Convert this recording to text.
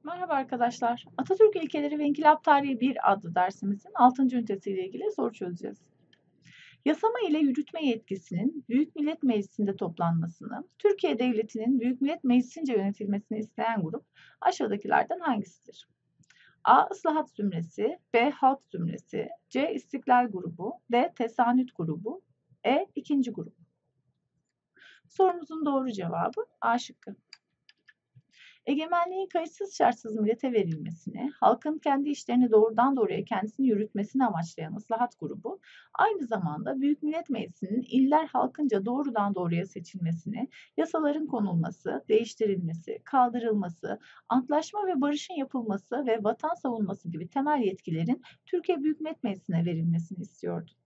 Merhaba arkadaşlar. Atatürk İlkeleri ve İnkılap Tarihi 1 adlı dersimizin 6. ünitesiyle ilgili soru çözeceğiz. Yasama ile yürütme yetkisinin Büyük Millet Meclisi'nde toplanmasını, Türkiye Devleti'nin Büyük Millet Meclisi'nce yönetilmesini isteyen grup aşağıdakilerden hangisidir? A. Islahat Zümresi, B. Halk Zümresi, C. İstiklal Grubu, D. Tesanüt Grubu, E. İkinci Grup. Sorumuzun doğru cevabı A şıkkı. Egemenliğin kayıtsız şartsız millete verilmesini, halkın kendi işlerini doğrudan doğruya kendisini yürütmesini amaçlayan Islahat Grubu, aynı zamanda Büyük Millet Meclisi'nin iller halkınca doğrudan doğruya seçilmesini, yasaların konulması, değiştirilmesi, kaldırılması, antlaşma ve barışın yapılması ve vatan savunması gibi temel yetkilerin Türkiye Büyük Millet Meclisi'ne verilmesini istiyordu.